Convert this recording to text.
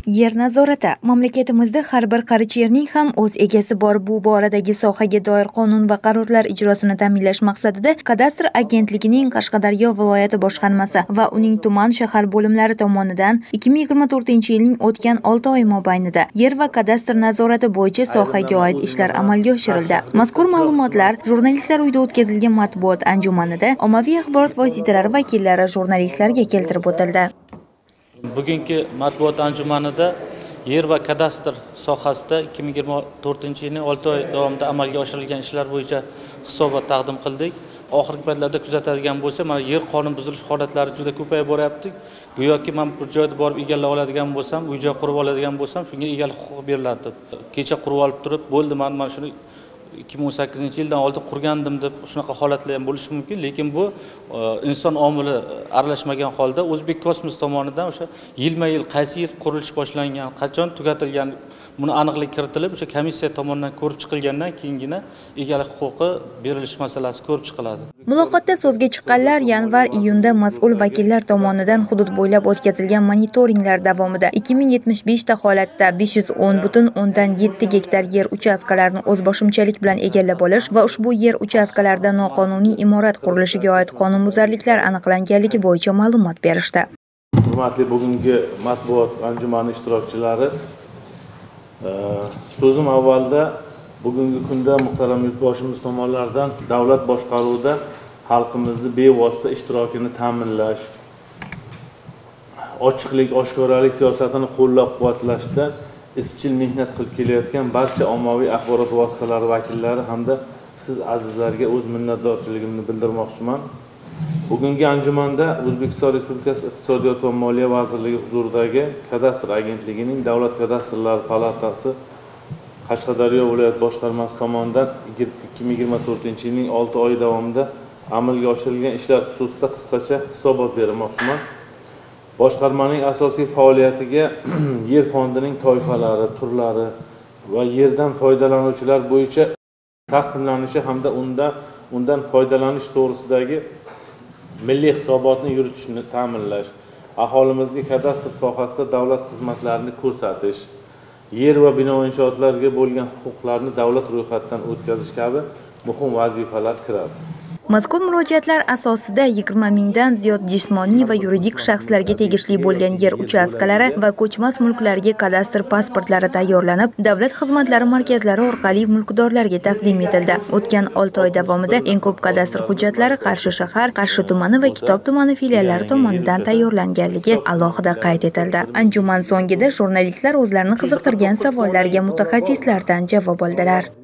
Yer nazorati. Mamlakatimizda har bir qarich yerning ham o'z egasi bor. Bu boradagi sohaga doir qonun va qarorlar ijrosini ta'minlash maqsadida Kadastr agentligining Qashqadaryo viloyati boshqarmasi va uning tuman shahar bo'limlari tomonidan 2024-yilning o'tgan 6 oy mobaynida yer va kadastr nazorati bo'yicha sohaga oid ishlar amalga oshirildi. Mazkur ma'lumotlar jurnalistlar uyida o'tkazilgan matbuot anjumanida ommaviy axborot vositalari vakillari jurnalistlarga keltirib o'tildi. Bugungi matbuot anjumanida yer va kadastr sohasida 2024-yilning 6 oy davomida amalga oshirilgan ishlar bo'yicha hisobot taqdim qildik. Oxirgi paytlarda kuzatadigan bo'lsa, mana yer qonun buzilish holatlari juda ko'payib boryapti. Go'yoki men bir joyda borib egallab oladigan bo'lsam, uy-joy qurib oladigan bo'lsam, shunga egalik huquqi beriladi. Kecha qurib olib turib, bo'ldi, men shuni 2018-yildan oldin qurgandim deb shunaqa holatlar ham bo'lishi mumkin, lekin bu inson omili aralashmagan holda O'zbek Kosmos tomonidan o'sha yilma-yil qaysi yil qurilish boshlangan, qachon tugatilgan buni aniqlik kiritilib, o'sha komissiya tomonidan ko'rib chiqilgandan keyingina egalik huquqi berilish masalasi ko'rib chiqiladi. Muloqotda so'zga chiqqanlar yanvar-iyunda mas'ul vakillar tomonidan hudud bo'ylab o'tkazilgan monitoringlar davomida 2075 ta holatda 510,7 gektar yer uchastkalarini o'zboshimchalik bilan egallab olish va ushbu yer uchastkalarida noqonuniy imorat qurilishiga oid qonunbuzarliklar aniqlanganligi bo'yicha ma'lumot berishdi. Hurmatli bugungi matbuot anjumani ishtirokchilari, so'zim avvalda bugungi kunda muhtaram yurtboshimiz tomonidan davlat boshqaruvida xalqimizni bevosita ishtirokini ta'minlash, ochiqlik, oshkoralik siyosatini qo'llab-quvvatlashda izchil mehnat qilib kelayotgan barcha ommaviy axborot vositalari vakillari hamda siz azizlarga o'z minnatdorchiligimni bildirmoqchiman. Bugungi anjumanda O'zbekiston Respublikasi Iqtisodiyot va Moliya vazirligi huzuridagi Kadastr agentligining Davlat kadastrlari palatasi Qashqadaryo viloyat boshqarmasi tomonidan 2024-yilning 6 oy davomida amalga oshirilgan ishlar xususida qisqacha hisobot bermoqchiman. Boshqarmaning asosiy faoliyatiga yer fondining toifalari, turlari va yerdan foydalanuvchilar bo'yicha taqsimlanishi hamda undan foydalanish to'g'risidagi milliy hisobotni yuritishni ta'minlash, aholimizga kadastr sohasida davlat xizmatlarini ko'rsatish, yer va bino inshootlarga bo'lgan huquqlarni davlat ro'yxatidan o'tkazish kabi muhim vazifalar kiradi. Mazkur murojaatlar asosida 20 mingdan ziyod jismoniy va yuridik shaxslarga tegishli bo'lgan yer uchastkalari va ko'chmas mulklarga kadastr pasportlari tayyorlanib, davlat xizmatlari markazlari orqali mulkdorlarga taqdim etildi. O'tgan 6 oy davomida eng ko'p kadastr hujjatlari Qarshi shahar, Qarshi tumani va Kitob tumani filiallari tomonidan tayyorlanganligi alohida qayd etildi. Anjuman so'ngida jurnalistlar o'zlarini qiziqtirgan savollarga mutaxassislardan javob oldilar.